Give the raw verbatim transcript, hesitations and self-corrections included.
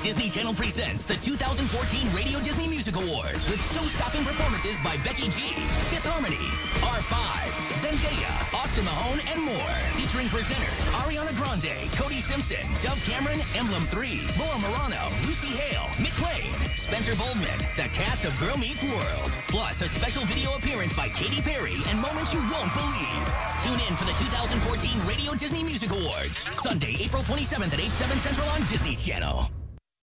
Disney Channel presents the two thousand fourteen Radio Disney Music Awards with show-stopping performances by Becky G, Fifth Harmony, R five, Zendaya, Austin Mahone, and more. Featuring presenters Ariana Grande, Cody Simpson, Dove Cameron, Emblem three, Laura Marano, Lucy Hale, Mick Lane, Spencer Boldman, the cast of Girl Meets World. Plus, a special video appearance by Katy Perry and moments you won't believe. Tune in for the two thousand fourteen Radio Disney Music Awards, Sunday, April twenty-seventh at eight, seven Central on Disney Channel.